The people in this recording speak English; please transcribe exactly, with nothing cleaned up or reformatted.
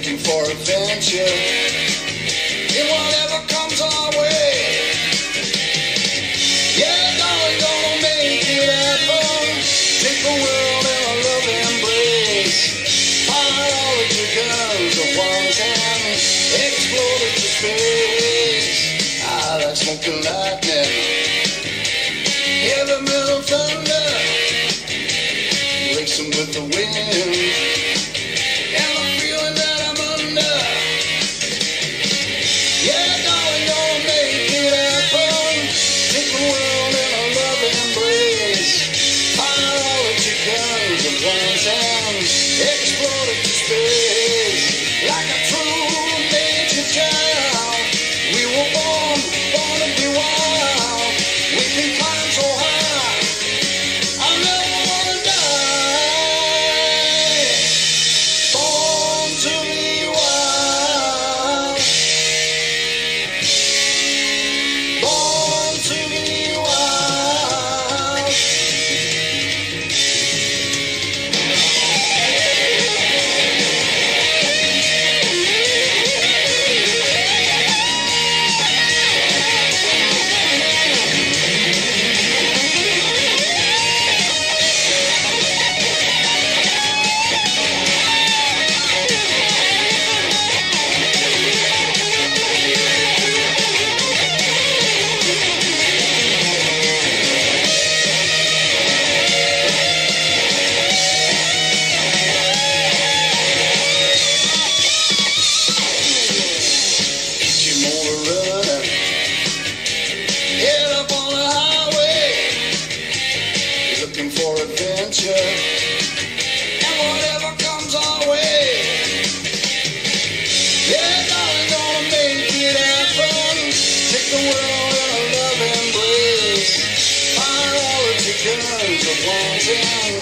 looking for adventure in whatever comes our way. Yeah, darling, gonna make it happen. Take the world in a love embrace. Fire all of your guns at one time. Explode into space. Ah, like smoking lightning. Heavy metal thunder. Racing with the wind. Exploded to space like a true nature child. We were born, born to be wild. We can climb so high, I never wanna die. Born to be wild. Born to be wild. For adventure and whatever comes our way. Yeah, darling, gonna make it happen. Take the world in a love embrace. Fire all of your guns at one time.